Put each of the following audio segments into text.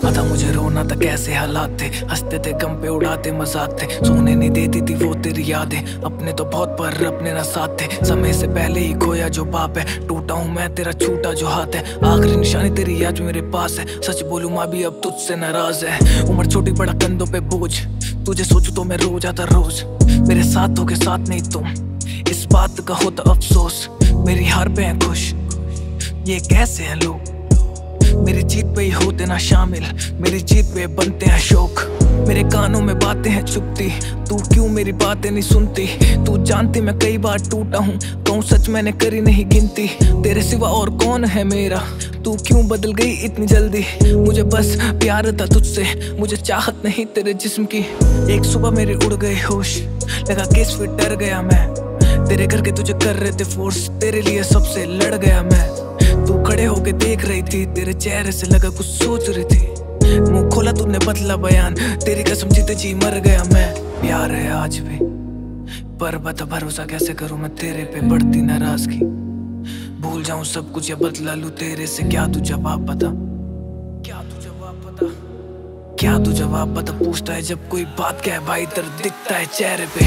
पता मुझे रोना था कैसे हालात थे, हंसते थे गम पे उड़ाते मजाक थे, सोने नहीं देती थी वो तेरी यादें, अपने तो बहुत पर अपने ना साथ थे। समय से पहले ही खोया जो बाप है, टूटा हूँ मैं तेरा छूटा जो हाथ है, आखिरी निशानी तेरी आज मेरे पास है। सच बोलूं माँ भी अब तुझसे नाराज है, उम्र छोटी बड़ा कंधों पे बोझ, तुझे सोचूं तो मैं रोज आता रोज, मेरे साथ हो के साथ नहीं तुम, इस बात का होता अफसोस। मेरी हार पे है खुश, ये कैसे हैं लोग, मेरी जीत पे ही होते ना शामिल, मेरी जीत पे बनते हैं शौक। मेरे कानों में बातें हैं चुपती, तू क्यों मेरी बातें नहीं सुनती, तू जानती मैं कई बार टूटा हूँ, कहूँ सच मैंने करी नहीं गिनती, तेरे सिवा और कौन है मेरा, तू क्यों बदल गई इतनी जल्दी। मुझे बस प्यार था तुझसे, मुझे चाहत नहीं तेरे जिस्म की। एक सुबह मेरे उड़ गए होश, लगा केस फिर डर गया मैं, तेरे करके तुझे कर रहे थे फोर्स, तेरे लिए सबसे लड़ गया मैं। तू खड़े होके देख रही थी, तेरे चेहरे से लगा कुछ सोच रही थी, मुंह खोला तूने बदला बयान, तेरी कसम जीते जी मर गया मैं। प्यार है आज भी पर बता भरोसा कैसे करूं मैं तेरे पे, बढ़ती नाराजगी, भूल जाऊं सब कुछ या बदला लूं तेरे से, क्या तू जवाब बता, क्या तू जवाब बता, क्या तू जवाब बता। पूछता है जब कोई बात क्या है भाई, दर्द दिखता है चेहरे पे।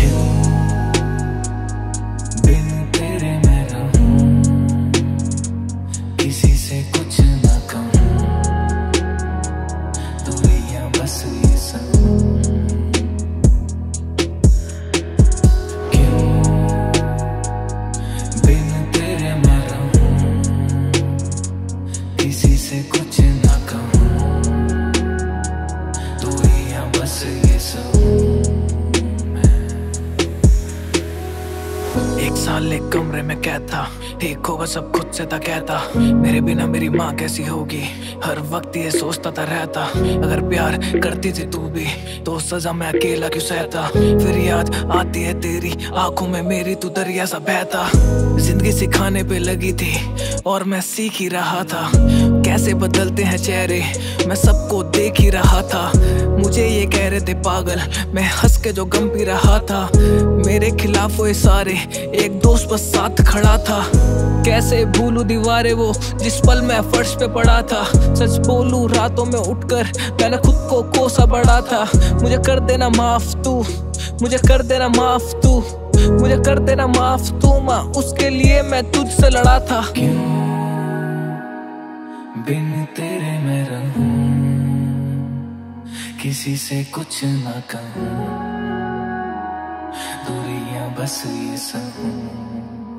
बिन तेरे मैं रहूं, किसी से कुछ ना कहूं, दूरियां बस ये सहूं, क्यों बिन तेरे मैं रहूं, किसी से कुछ ना कहूं, दूरियां बस ये सहूं। एक साल एक कमरे में कैद था, ठीक होगा सब खुद से था कहता, मेरे बिना मेरी माँ कैसी होगी, हर वक्त ये सोचता था रहता, अगर प्यार करती थी तू भी तो सजा मैं अकेला क्यों सहता। फिर याद आती है तेरी आंखों में मेरी, तू दरिया सा बहता, जिंदगी सिखाने पे लगी थी और मैं सीख ही रहा था, कैसे बदलते हैं चेहरे मैं सबको देख ही रहा था। मुझे ये कह रहे थे पागल, मैं हंस के जो गम पी रहा था, मेरे खिलाफ वो सारे, एक दोस्त बस साथ खड़ा था, कैसे भूलूं दीवारें वो जिस पल मैं फर्श पे पड़ा था। सच बोलूं रातों में उठकर मैंने खुद को कोसा पड़ा था, मुझे कर देना माफ तू, मुझे कर देना माफ तू, मुझे कर देना माफ तू माँ, उसके लिए मैं तुझसे लड़ा था। क्यों बिन तेरे मैं रहूं, किसी से कुछ ना कहूं, दूरियां बस ये सहूं।